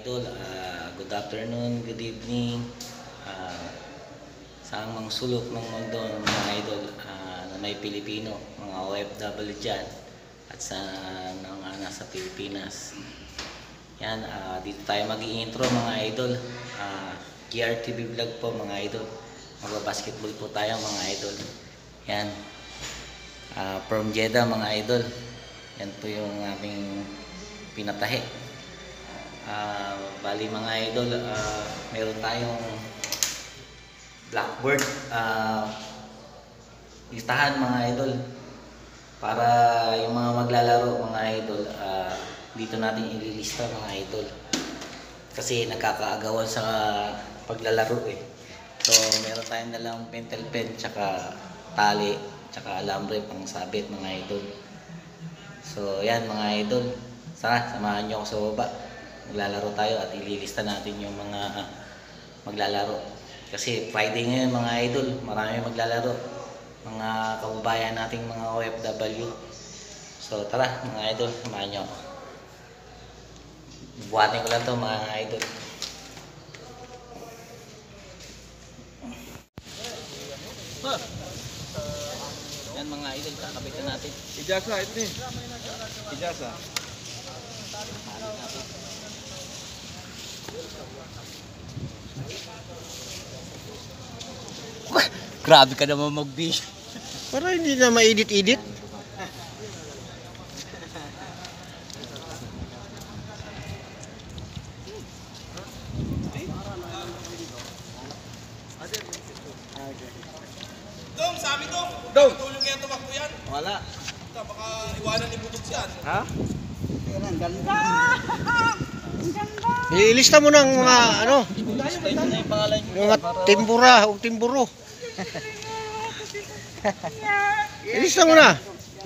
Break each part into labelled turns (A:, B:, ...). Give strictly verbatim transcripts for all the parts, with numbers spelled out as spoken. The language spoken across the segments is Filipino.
A: idol, uh, good afternoon, good evening, uh, sa mga sulok ng mundo mga idol uh, na may Pilipino, mga O F W dyan at sa mga nasa Pilipinas. Yan, uh, dito tayo mag-i-intro mga idol. uh, G R T V vlog po mga idol, magbabasketball po tayo mga idol. Yan, uh, from Jeddah mga idol. Yan po yung aming pinatahe. Uh, bali mga idol, uh, meron tayong blackboard uh, listahan mga idol para yung mga maglalaro mga idol, uh, dito natin ililista mga idol kasi nagkakaagawan sa paglalaro eh. So meron tayong dalang pentel pen tsaka tali tsaka alambre pang sabit mga idol. So yan mga idol, sana samahan nyo ako sa baba, maglalaro tayo at ililista natin yung mga uh, maglalaro kasi Friday ngayon mga idol, marami maglalaro, mga kababayan nating mga O F W. So tara mga idol, samahan nyo ako. Buhatin ko lang to mga idol. Huh. Yan mga idol, kakabitan natin.
B: Ijasa ito nih. Ijasa.
A: Grabe ka naman mag-bish.
B: Para hindi na ma-edit-edit.
C: Dong, sabi dong.
B: Dong.
C: Tulong kaya tumakbo yan.
A: Wala.
C: Baka iwanan ni Butox yan.
B: Ha?
D: Ang ganda! Ang ganda!
B: Ilista mo ng mga ano,
A: Ilista yun na yung pangalan nyo.
B: yung mga timbura o timburo. Ilista mo na.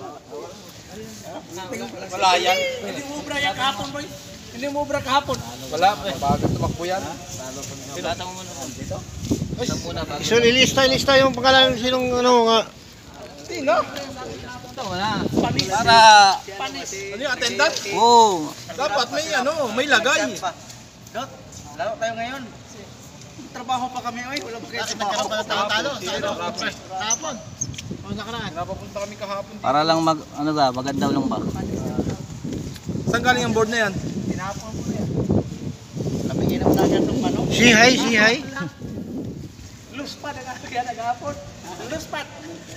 C: Wala yan. Hindi mo ubra yan kahapon, boy. Hindi mo ubra kahapon.
B: Wala, bago tumakbo yan.
A: Silata mo muna dito. Ito muna bago.
B: So ilista, ilista yung pangalan sinong ano nga.
C: Sino?
A: Ito wala. Para.
C: Ano yung attendance?
A: Oh.
C: Dapat may ano, may lagay.
D: Dok, laro tayo ngayon. Trabaho pa kami, oy. Wala ba kayo trabaho?
C: Talo-talo. Kahapon. O nakaraan.
B: Napapunta kami kahapon.
A: Para lang mag ano ba, maganda lang ba?
C: Saan galing ang board na yan?
D: Tinapon mo na yan. Nabigyan naman natin itong manok.
B: Si hi, si hi.
D: Luspat ang kaya naghapon. Luspat.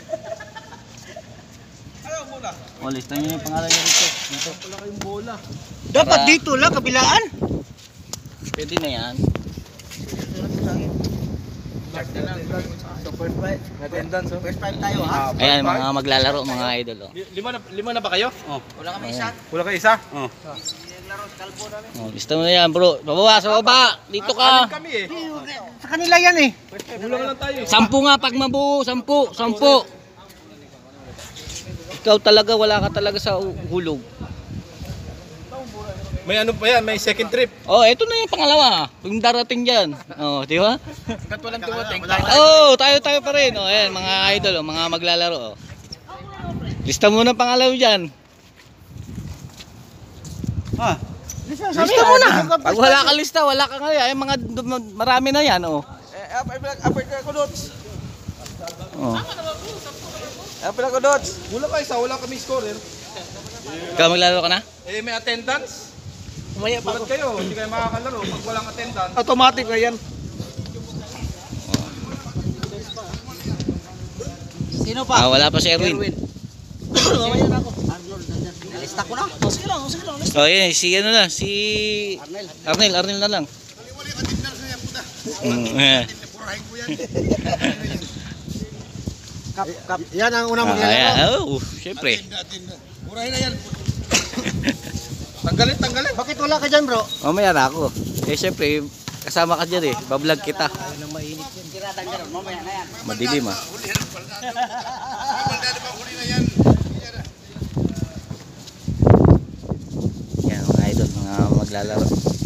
C: Ano muna?
A: O, lista nyo yung pangalan nyo dito. Dito.
C: Wala kayong bola.
B: Dapat dito lang, kabilaan.
A: Pwede na yan.
D: So first five.
C: Attendance, oh.
D: First five tayo ha.
A: Ayan, mga maglalaro, mga idol. Oh.
C: Lima na, lima na ba kayo?
D: Wala kami isa.
C: Wala kayo isa?
D: Laro sa kalbo namin.
A: Oh, lista mo na yan bro. Bababa, sa baba. Dito
C: Anim
A: ka.
C: kami eh.
B: Sa kanila yan eh.
C: Kulang lang tayo.
A: Sampu nga pag mabuo. Sampu. Sampu. Ikaw talaga, wala ka talaga sa hulog.
C: May ano pa yan, may second trip.
A: Oh, eto na yung pangalawa. Yung darating dyan. Oh, di ba?
C: Hanggat walang dumating.
A: Oh, tayo tayo pa rin. Oh, ayan, mga idol, oh, mga maglalaro. Oh. Lista mo na pangalawa dyan.
B: Ha? Lista mo na.
A: Pag wala ka lista, wala ka nga. Ay, mga marami na yan. Oh.
C: Eh, upper ko dots.
A: Oh.
C: Upper ko dots. Wala kayo isa, wala kami scorer.
A: Ikaw maglalaro ka na?
C: Eh, may attendance. Umaya pa kayo, hindi kayo makakalaro pag walang attendance.
B: Automatic na yan.
D: Sino
A: Ah, wala pa si Erwin.
D: Mamaya na ako. Nalista ko na. Oh, sige lang, sige lang.
A: Oh, yun, si ano na, si
D: Arnel.
A: Arnel, Arnel na lang. Mm, eh.
D: Kap, kap.
B: Yan ang unang
A: Ah,
B: maglalaro.
A: ayan. Oh, syempre.
C: Murahin na yan. Tanggalin, tanggalin.
B: Bakit wala ka dyan bro?
A: Mamaya na ako. Eh, syempre, kasama ka dyan eh. Bablog kita.
D: Tiradang gano'n, mamaya na yan.
A: Madilim ah. Yan, mga idol, mga maglalaro.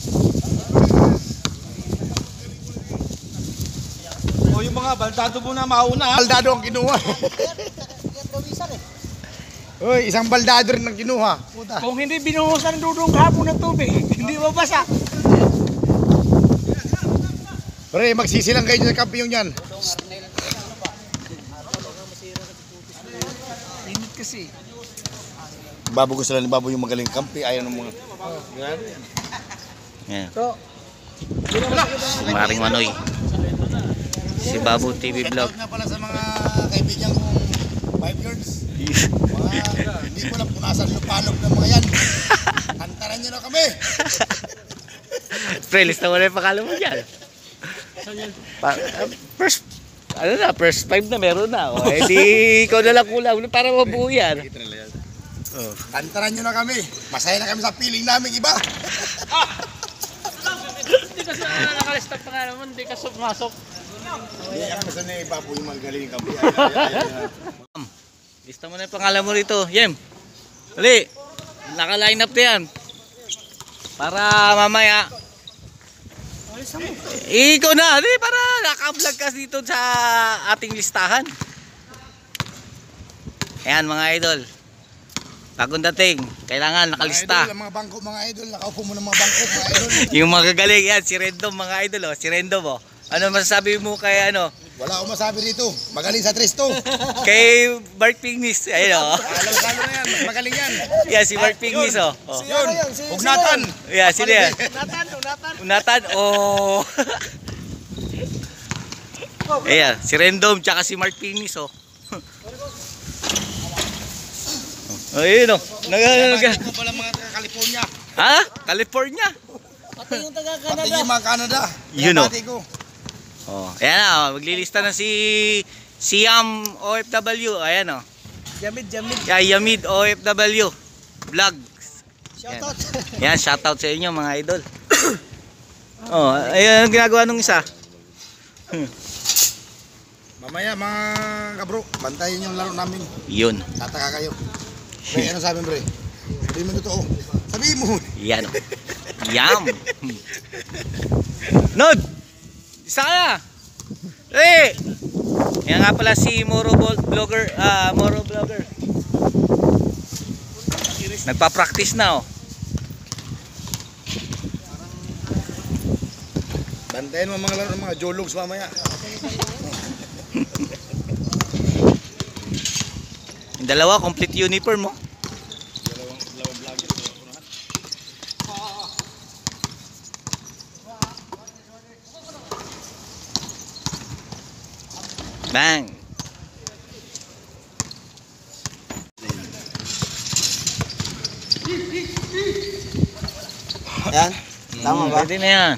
C: O yung mga baldado muna mauna ha. Baldado ang kinuha.
B: Uy, isang baldado rin ang kinuha. Puta.
D: Kung hindi binuhusan dudong hapon ng tubig, hindi mabasa.
B: Pre, magsisilang kayo sa kampiyon yan.
C: Init kasi.
B: Babo gusto lang ni Babo yung magaling kampi. Ayaw ng mga...
A: Yan.
C: So,
A: Si Maring Manoy. Si Babu T V Vlog.
B: Shoutout nga pala sa mga kaibigan kong five yards. Mga, hindi ko lang punasan yung palog ng mga yan. Kantaran nyo na kami.
A: Pre, lista mo na yung pangalan mo dyan. Pa, uh, first, ano na, first five na meron na. O, eh di, ikaw na lang kulang para mabuo yan. Oh.
B: Kantaran nyo na kami. Masaya na kami sa feeling namin iba.
C: hindi kasi nakalista pa nga naman, hindi ka sumasok.
B: Hindi kami sa ni Babo yung magaling kampi. Ay, ay, ay, ay.
A: Lista mo na yung pangalan mo rito. Yem, dali. Naka-line up na yan. Para mamaya. Ikaw na, di para naka-vlog ka dito sa ating listahan. Ayan mga idol. Bagong dating, kailangan nakalista.
B: Mga idol, mga bangko, mga idol. Nakaupo mo ng mga bangko, mga idol.
A: Yung mga gagaling yan, si Rendom mga idol. Oh. Si Rendom oh. Ano masasabi mo kay ano?
B: Wala akong masabi dito. Magaling sa Tristo.
A: Kay Mark Pignis. Ayun oh.
B: Alam-alam na yan. Mas magaling yan.
A: Yeah, si Mark Pignis oh. oh.
B: Yun. Ugnatan.
A: Yeah, sino yan?
C: Unatan, unatan.
A: Unatan, oh. Ayan, si Rendom tsaka si Mark Pignis oh. Oh, ayun oh. Naga, naga.
B: Pati ko pala mga taga California.
A: Ha? California?
C: Pati yung taga
B: Pati yung mga Canada.
A: Yun, oh.
B: Pati ko.
A: Oh, ayan na, oh. Maglilista na si Siam O F W. Ayan oh.
C: Jamid, jamid.
A: Yeah, Yamid O F W Vlog.
C: Shoutout.
A: Yan, shoutout sa inyo mga idol. Oh, ayan ang ginagawa nung isa.
B: Mamaya mga kabro, bantayin yung laro namin.
A: Yun.
B: Tataka kayo. Pre, ano sabi mo, pre? Sabihin mo totoo. Sabihin mo.
A: Yan. Yam. Nod. Isa ka na. Eh. Yan nga pala si Moro Vlogger, ah, Moro Vlogger. Nagpa-practice na oh.
B: Bantayin mo mga laro ng mga jologs mamaya.
A: Yung dalawa complete uniform mo. Bang.
D: Yan. Tama ba?
A: Pwede na yan.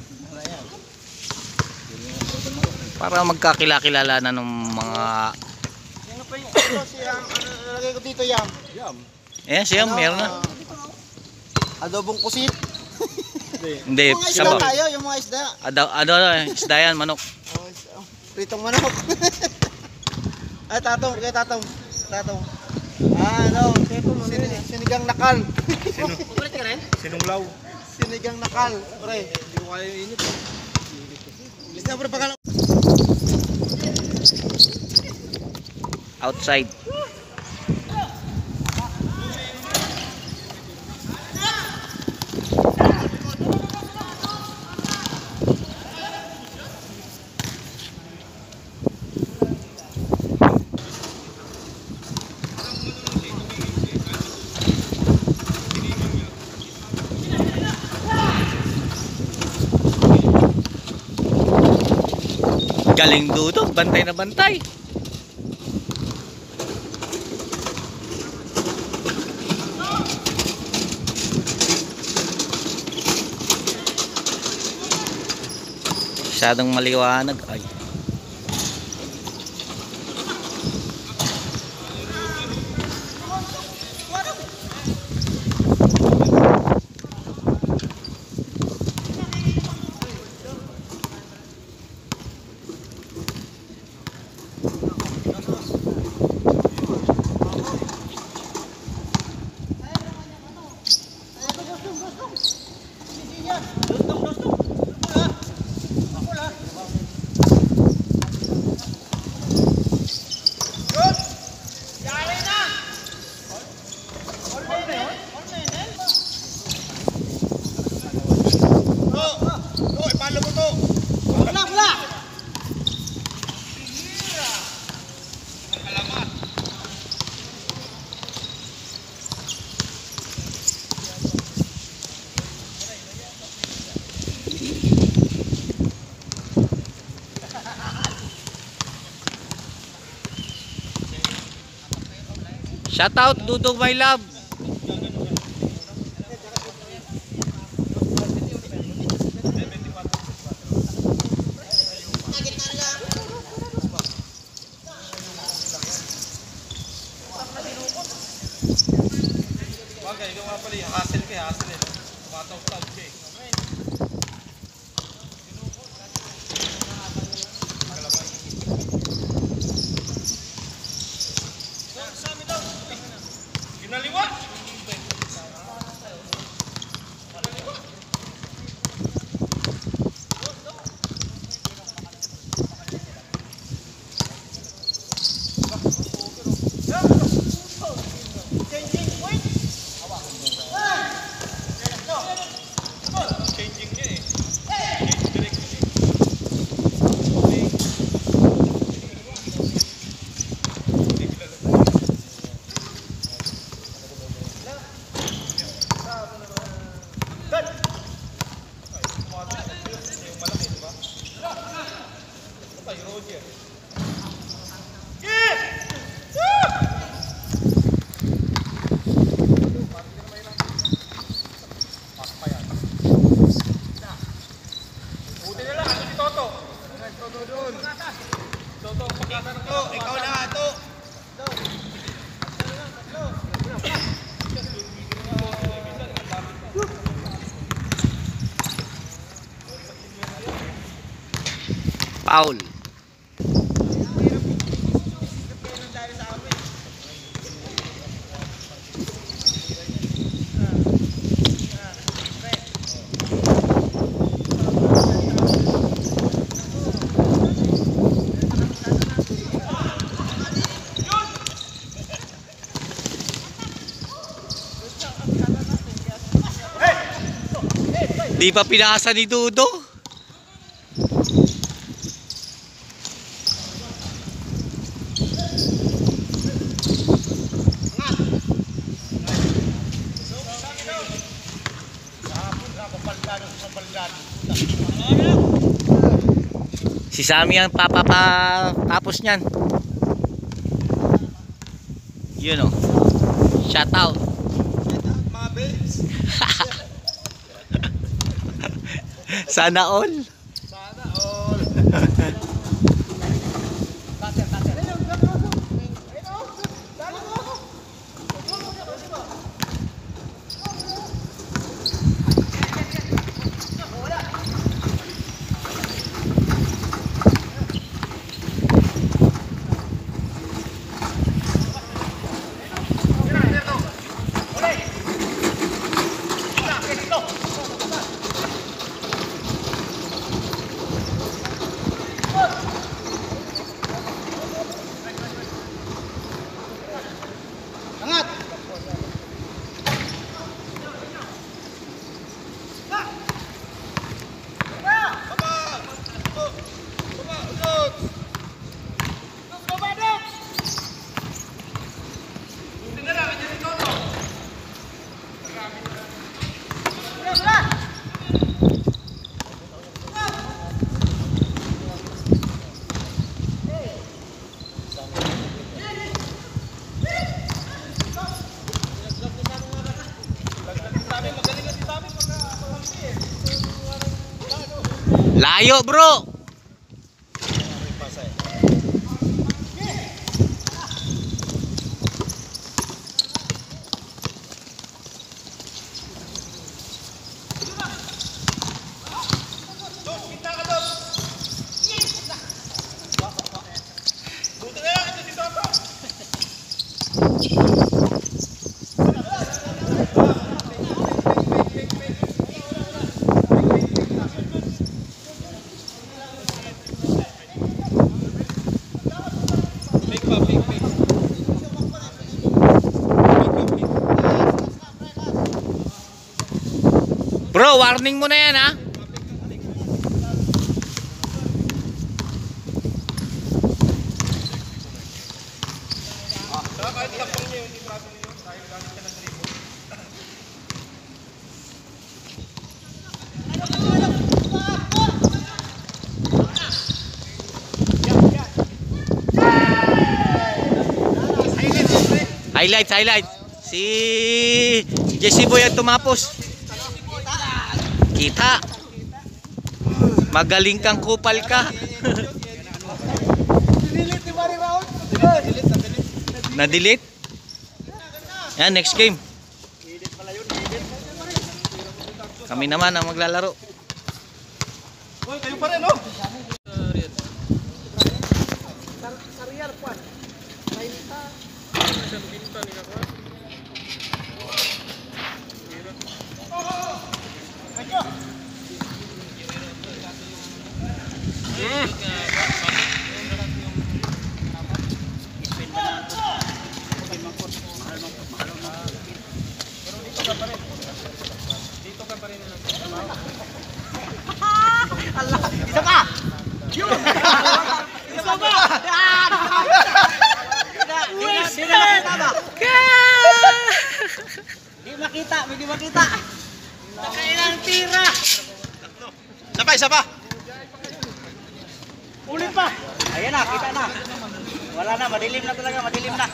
A: Para magkakilala na ng mga...
D: Yan pa yung ano, si Yam. Ano nalagay ko dito, Yam? Yam.
A: Eh, siya, meron na.
D: Adobong kusit.
A: Hindi,
D: Yung mga isda
A: sabaw.
D: tayo, yung mga isda.
A: Ano, ano, isda yan, manok.
D: Oh, is- oh, pritong manok. Ay, tatong, kaya tatong. Tatong. Ah, ano? Sin sinigang nakal. Sino? Paborit ka rin?
B: Sinunglaw.
D: Sinigang nakal. Pre.
C: Hindi ko kaya init.
B: Lista pre pagkala.
A: Outside. Galing dudo, bantay na bantay. Masyadong maliwanag. Ay.
B: Oh, ipalo mo to.
D: Wala, wala.
A: Shout out, Dudong my love.
C: Bagay, ikaw nga pala yung hassle ka, hassle eh. Tumataw-taw ka eh. Ginaliwa! Changing niya eh. Direct niya yung malaki, diba? Patay, Roger. Buti na lang, ano si Toto? Toto doon. Toto, pagkatan to, ikaw na to.
A: Paul. Di pa pinasa ni Dudo. Si Sammy ang papapatapos niyan. Yun o. Shout out.
B: Mga babes.
A: Sana all.
B: Sana all. Angat!
A: Layo bro. Bro, warning mo na yan ha.
C: Kahit tapang niya yung timbraso niyo, dahil gamit ka ng dribble.
A: Highlights, highlights. Si Jesse Boy ang tumapos. Kita. Magaling kang kupal ka.
D: Delete ni Mari Raul.
A: Na-delete. Yan, next game. Kami naman ang maglalaro.
D: Hoy, kayo pa rin, no? Sariyar po. Isa pa! Yun! Isa pa! Yan! Di na makita ba? Di makita, hindi makita. Nakailang tira.
C: Isa pa, isa pa.
D: Ulit pa. Ayan na, kita na. Wala na, madilim na talaga, madilim na.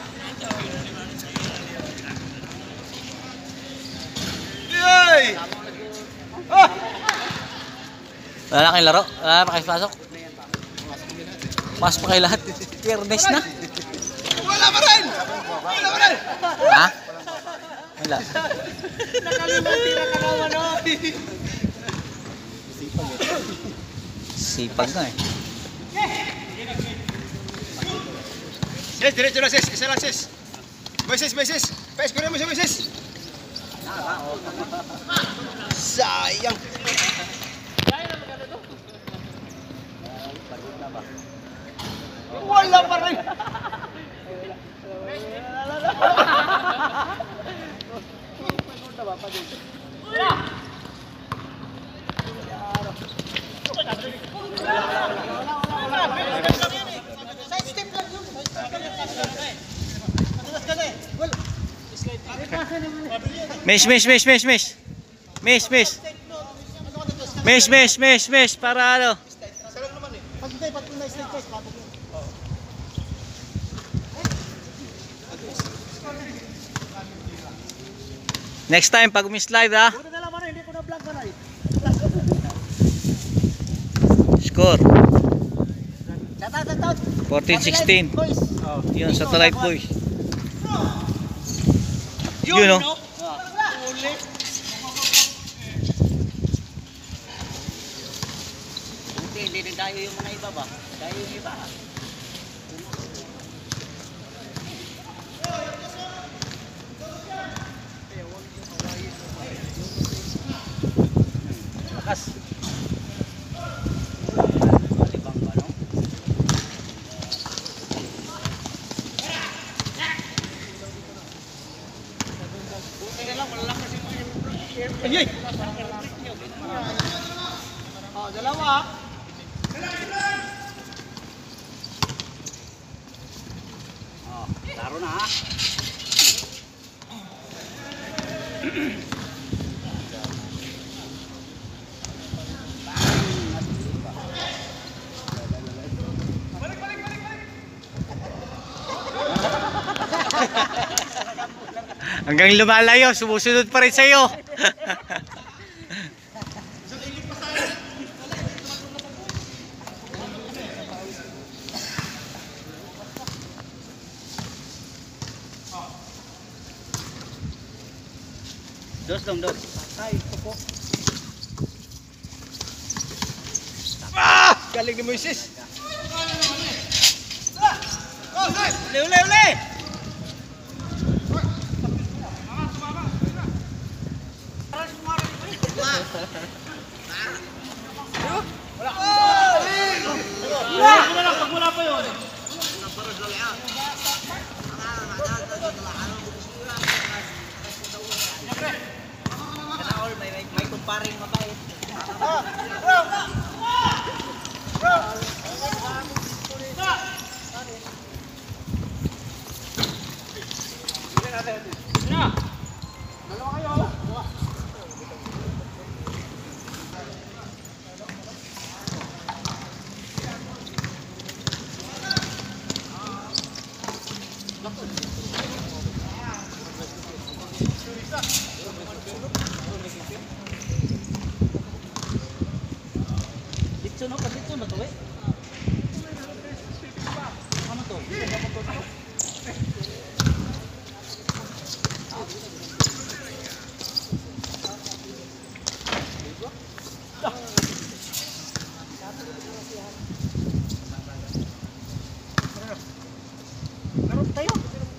C: Yay!
D: Oh!
A: Wala na kayong laro? Wala na kayo pasok? Mas pa kayo lahat. Fairness na.
C: Wala pa rin! Wala pa rin!
A: Ha? Wala.
D: Nakalimang tira ka naman, no?
A: Sipag na eh.
C: Sis, diretso na sis. Isa lang sis. May sis, may sis. Pais ko rin mo siya, may sis.
D: Sayang. Wala pa rin.
A: Miss, miss, miss, miss, miss. Miss, miss. Miss, miss, miss, miss. Para ano? Next time pagumi-slide ha. Score fourteen sixteen. Yun, Satellite Boys. Yun no.
D: Hindi din tayo yung mga iba ba? Tayo yung iba. Lakas. Malibang ba, no? Buti lang, malakas yung
C: Ayay!
D: oh, dalawa. Oh, laro na ha.
A: Hanggang lumalayo, sumusunod pa rin sa'yo.
D: Dos dong, dos. Ay, pupo.
C: Ah! Galing ni Moises.
D: Uli, uli, uli! May kumparing mabait.
A: Palitso no, palitso na to eh. Ano to? Laro tayo.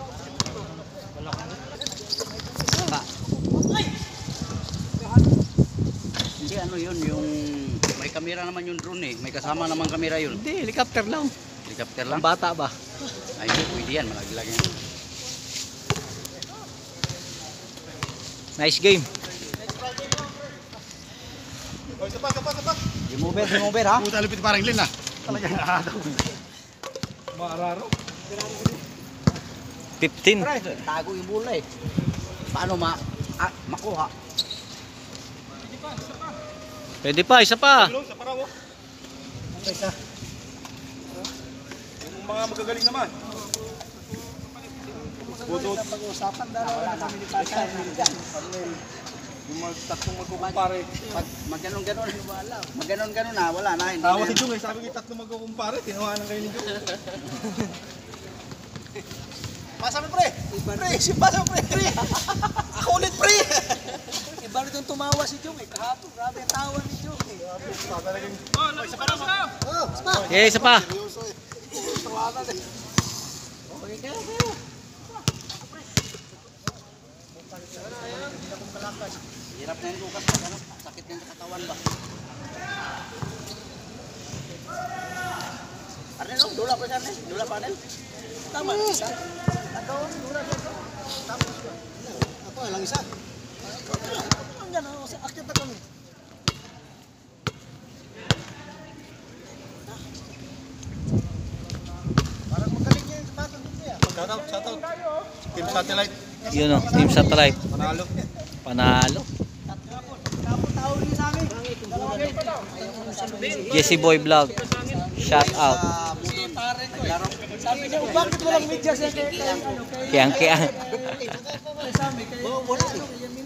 E: Hindi ano yun, yung may kamera naman yung drone eh. May kasama naman kamera yun.
A: Hindi, helicopter lang.
E: Helicopter lang.
A: Bata ba?
E: Ay, hindi pwede yan. Malaglag yan.
A: Nice game.
B: O, isa pa, isa pa, isa pa.
D: Game over, game over ha.
B: Puta, lupit parang Lin ah. Talagang nakakataw.
C: Maararo.
A: fifteen.
D: Pre, tago yung bola eh. Paano ma ah, makuha?
A: Pwede pa, isa pa.
C: Tulong sa paraw.
D: Isa.
C: Yung mga magagaling naman. Budot.
D: Pag-uusapan dalawa na kami ni Pascal.
C: Yung mga tatlong magkukumpare.
E: Pag magganon-ganon, magganon-ganon na, wala na. Hindi
C: Tawa
E: na
C: si
E: yan.
C: Jung eh. Sabi ko tatlo magkukumpare. Tinawanan kayo ni Jung.
D: Pasa mo pre. Pre, si pasa mo pre. Pre. Ako ulit pre. Iba rin yung tumawa si Jung eh. Kahapon, grabe ang tawa ni Jung eh.
C: Talagang
D: Oh, isa pa.
A: Okay, isa pa.
D: Seryoso eh. Tawanan eh. Okay kayo, kayo.
E: Hirap na yung lukas pag ano, sakit na yung katawan ba? Arnel, no? Dula pa siya, Arnel. Dula pa, Arnel.
D: Tama, isa. Nagawin, dura siya. Tapos ko. Ako, lang isa. Ang gano'n, akit na kami. Parang magaling niya yung sapatos dito eh.
B: Shout out, shout out. Team Satellite.
A: Yun o, Team Satellite.
B: Panalo.
A: Panalo.
D: Tapos tao rin sa amin. Dalawa game pa daw.
A: Jesse Boy Vlog. Shout out.
D: Sabi niya, bakit walang media siya kay, kay, ano, kay,
A: Kiyang kiyang.
D: kay, kay, kay, kay, kay, kay, kay, kay, kay, kay, kay, kay,